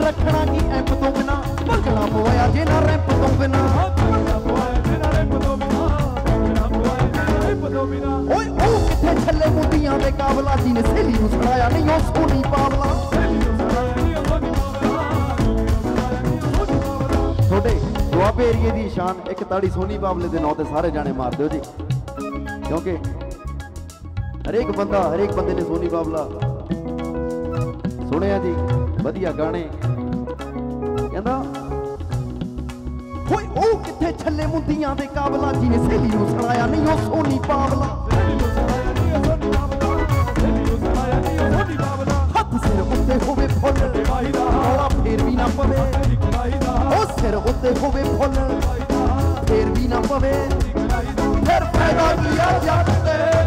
रखना की ऐप तो बिना भंगड़ा पवाया जे ना रैंप तो बिना ओए ओ किथे छले मुंडियां दे काबला जी ने सहेली नूं छड़ाया नहीं ओ सोनी पावला थोड़े दुआबे एरिए दी शान एक ताड़ी सोनी बाबले दे नाम ते सारे जाने मार दियो जी क्योंकि हर एक बंदे ने सोनी बाबला सुनिया जी वधिया गाने कहंदा होए ओ किथे छले मुंडियां दे काबला जी ने सहेली नूं छड़ाया नहीं ओ सोनी पावला हथ सिर उत्ते होवे फुल रौला फेर भी ना पवे ओ सिर उत्ते होवे फुल फेर भी ना पवे फिर फायदा किया जट